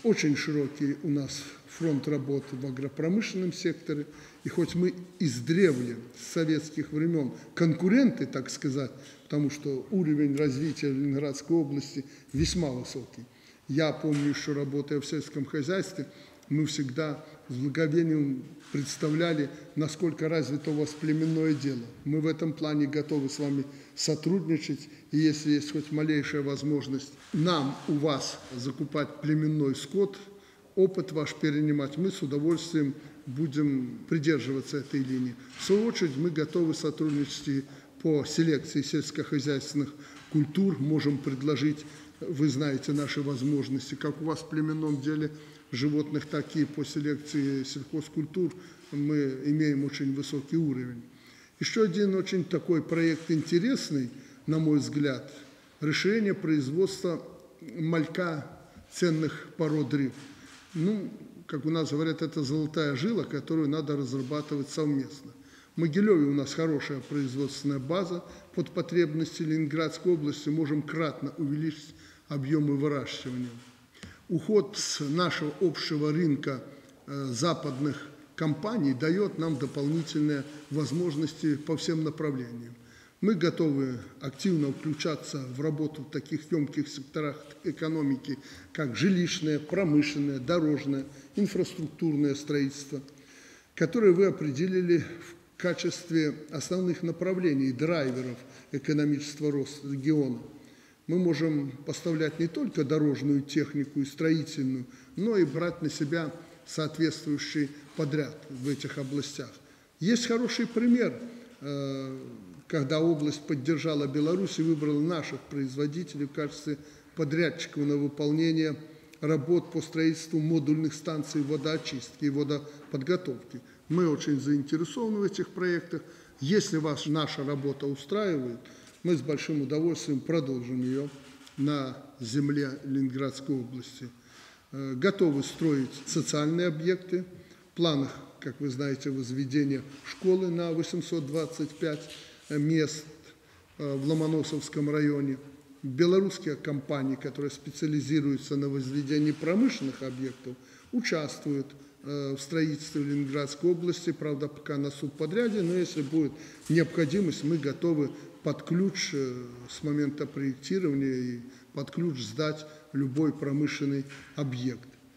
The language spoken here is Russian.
Очень широкий у нас фронт работы в агропромышленном секторе. И хоть мы издревле, с советских времен, конкуренты, так сказать, потому что уровень развития Ленинградской области весьма высокий. Я помню, еще работая в сельском хозяйстве, мы всегда с благоговением представляли, насколько развито у вас племенное дело. Мы в этом плане готовы с вами сотрудничать, и если есть хоть малейшая возможность нам у вас закупать племенной скот, опыт ваш перенимать, мы с удовольствием будем придерживаться этой линии. В свою очередь мы готовы сотрудничать и по селекции сельскохозяйственных культур, можем предложить, вы знаете наши возможности, как у вас в племенном деле животных, так и по селекции сельхозкультур мы имеем очень высокий уровень. Еще один очень такой проект интересный, на мой взгляд, расширение производства малька ценных пород рыб. Ну, как у нас говорят, это золотая жила, которую надо разрабатывать совместно. В Могилеве у нас хорошая производственная база под потребности Ленинградской области, можем кратно увеличить объемы выращивания. Уход с нашего общего рынка западных компаний дает нам дополнительные возможности по всем направлениям. Мы готовы активно включаться в работу в таких емких секторах экономики, как жилищное, промышленное, дорожное, инфраструктурное строительство, которые вы определили в качестве основных направлений, драйверов экономического роста региона. Мы можем поставлять не только дорожную технику и строительную, но и брать на себя соответствующий подряд в этих областях. Есть хороший пример, когда область поддержала Беларусь и выбрала наших производителей в качестве подрядчиков на выполнение работ по строительству модульных станций водоочистки и водоподготовки. Мы очень заинтересованы в этих проектах. Если вас наша работа устраивает, мы с большим удовольствием продолжим ее на земле Ленинградской области. Готовы строить социальные объекты. В планах, как вы знаете, возведение школы на 825 мест в Ломоносовском районе. Белорусские компании, которые специализируются на возведении промышленных объектов, участвуют в строительстве в Ленинградской области, правда, пока на субподряде, но если будет необходимость, мы готовы под ключ с момента проектирования и под ключ сдать любой промышленный объект.